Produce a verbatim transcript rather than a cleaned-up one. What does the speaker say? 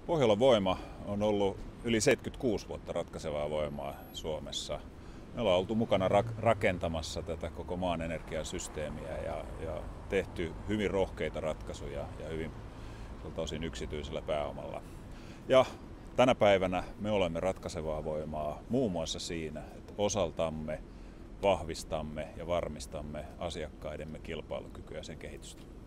Pohjolan Voima on ollut yli seitsemänkymmentäkuusi vuotta ratkaisevaa voimaa Suomessa. Me ollaan oltu mukana rakentamassa tätä koko maan energiasysteemiä ja, ja tehty hyvin rohkeita ratkaisuja ja hyvin osin yksityisellä pääomalla. Ja tänä päivänä me olemme ratkaisevaa voimaa muun muassa siinä, että osaltamme vahvistamme ja varmistamme asiakkaidemme kilpailukykyä ja sen kehitystä.